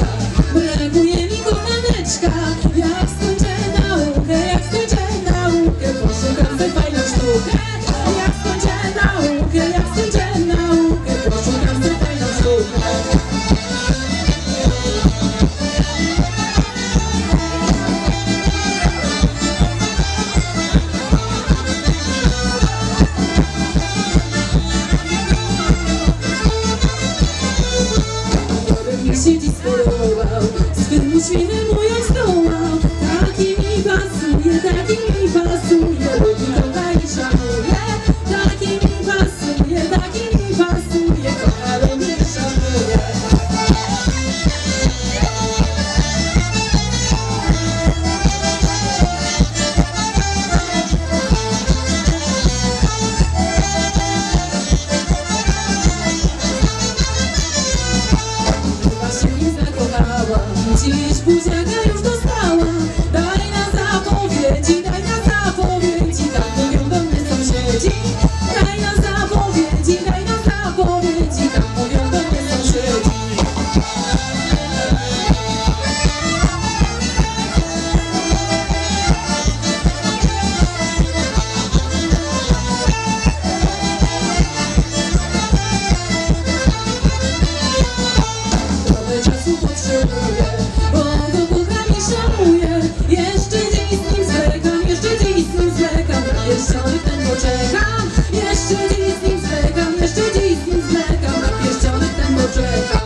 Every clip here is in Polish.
czeka. Brakuje mi kochaneczka. Jak skończę naukę, poszukam sobie fajną sztukę. Jak skończę naukę, poszukam sobie fajną sztukę. Siedzi spodobał, swym uśmiechem moją zdołał. Taki mi pasuje, lubi kocha i szanuje. Taki mi pasuje, kocha, lubi i szanuje. Dziś buziaka już dostała. Daj na zapowiedzi, tak mówią do mnie sąsiedzi. Daj na zapowiedzi, tak mówią do mnie sąsiedzi. Trochę czasu potrzebuję, bo go kocham i szanuję. Jeszcze dziś z nim zwlekam, na pierścionek ten poczekam. Jeszcze dziś z nim zwlekam, na pierścionek ten poczekam.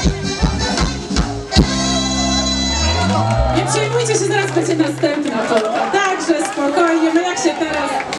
Nie przejmujcie się, zaraz będzie następna.